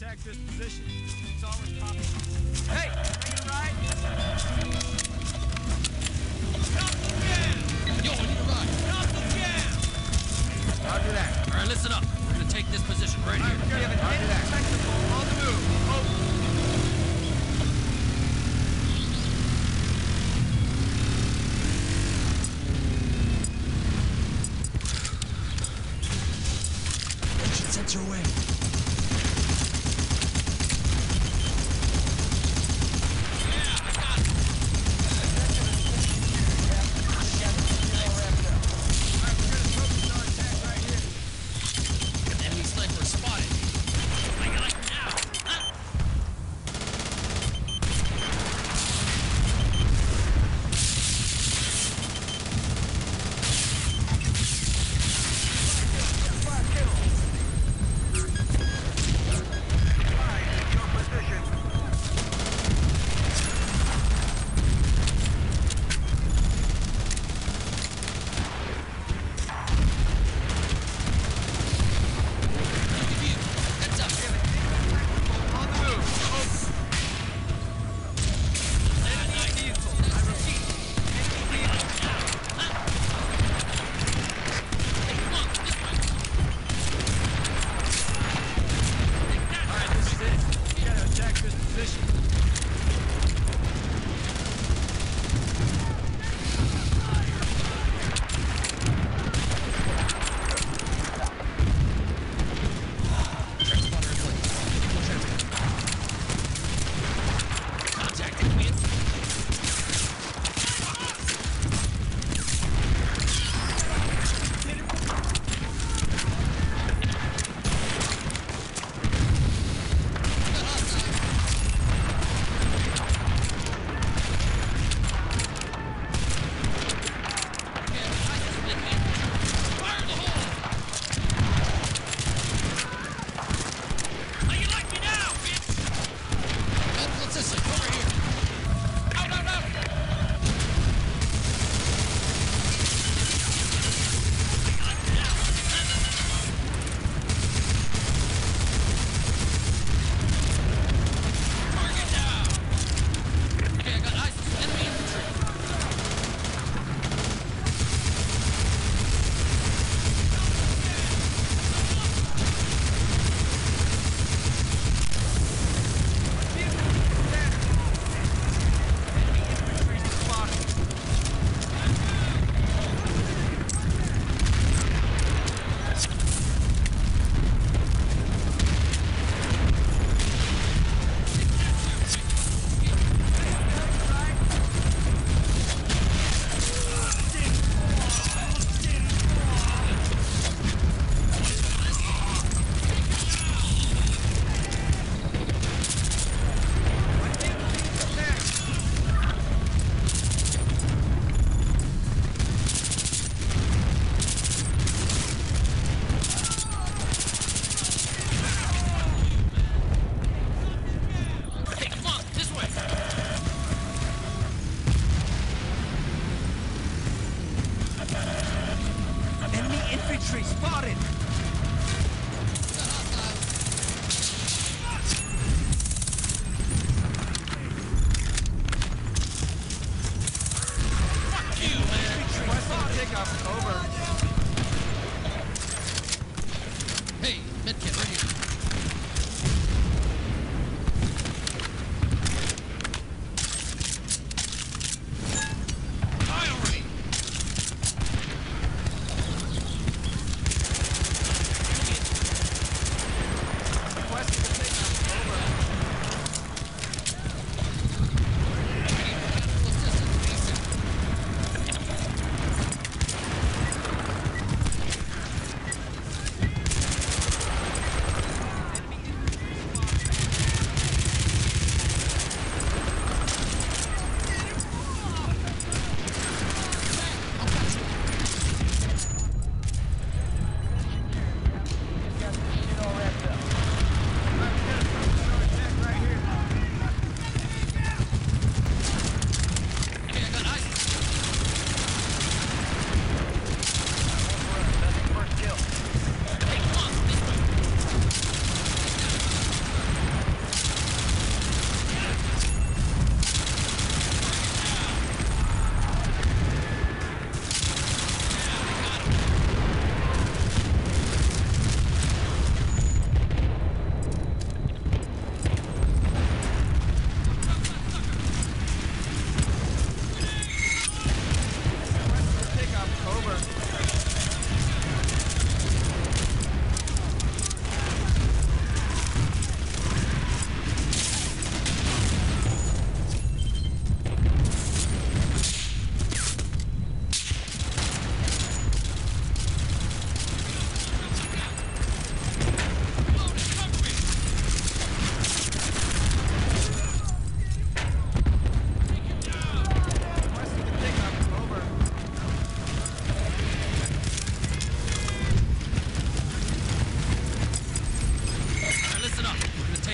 contact this position. Solid copy. Hey, ready to ride? Stop the jam! Yo, I need a ride. Stop the jam! Roger that. All right, listen up. We're gonna take this position right here. We have an enemy technical on the move. Over. Sensor away. Enemy sniper spotted.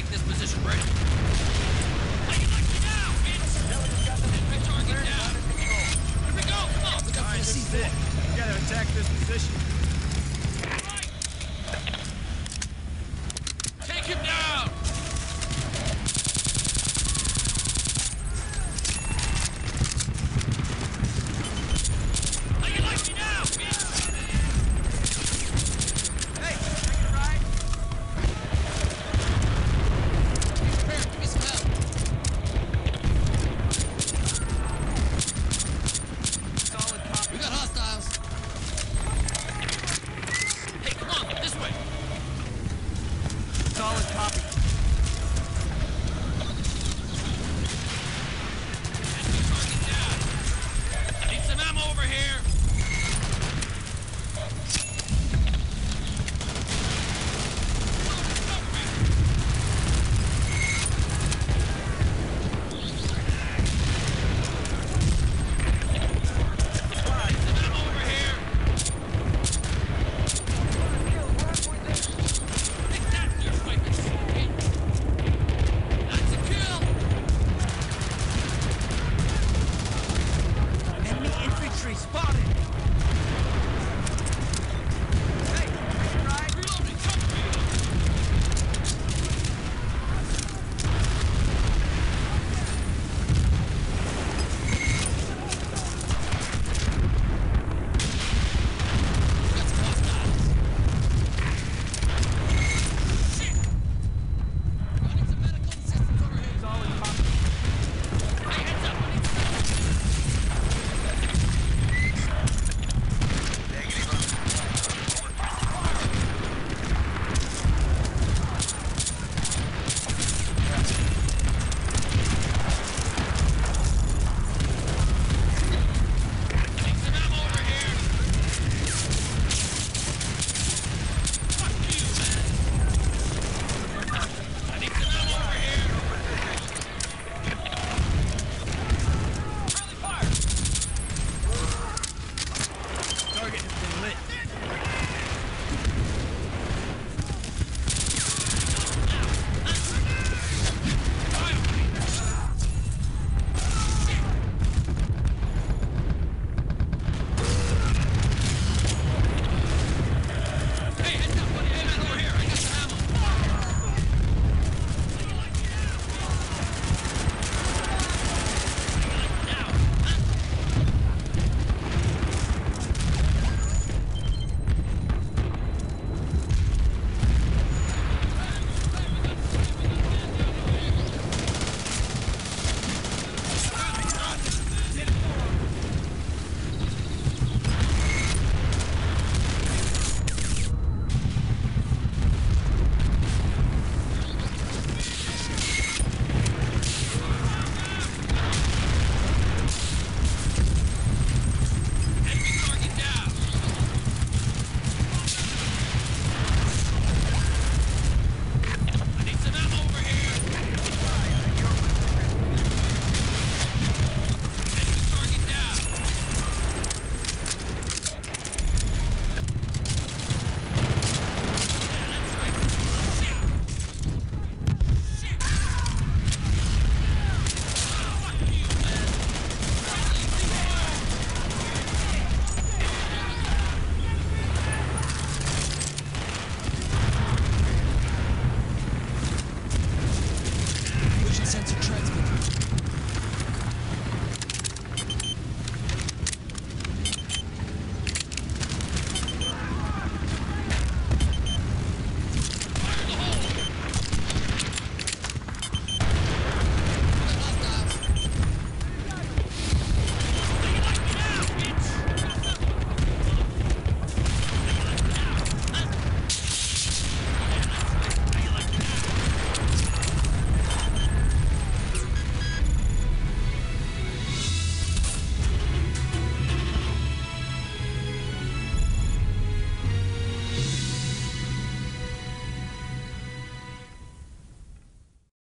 take this position right here. How you like me now, bitch? Enemy target down. Here we go, come on! Look out for the C4. We gotta attack this position. Right! Take him down! How you like me now, bitch? Hey, take it right. Be prepared, give me some help. Solid copy. We got hostiles. Hey, come on, this way. Solid copy.